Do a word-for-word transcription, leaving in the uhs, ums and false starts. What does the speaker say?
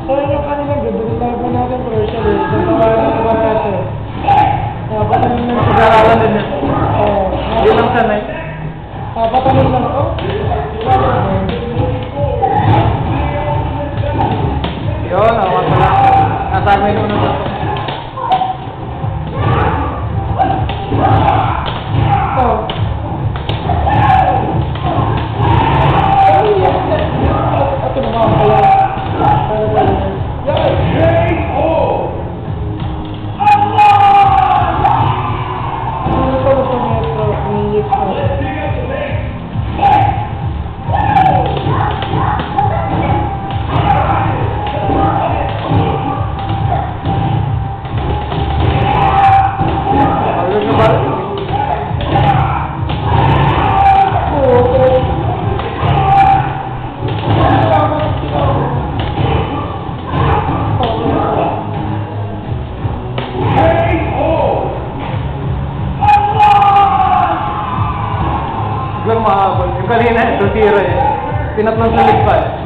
So yun yung kanilang ganda, nilaban natin commercial eh. Sa tawanan ko ba natin? Napatanin lang sa Pag-aralan din yan. Oo. Hindi lang sanay. Napatanin lang ito. Yun, awan ko lang. Nasa amin yung unang ito. Ito. Ito naman pala. Ano ba yun? Yan! Ano ito na sa metro? Umiyak ko. Biglang mahabol. Yung kanina, two zero eh. Tinatlang sa ligpad.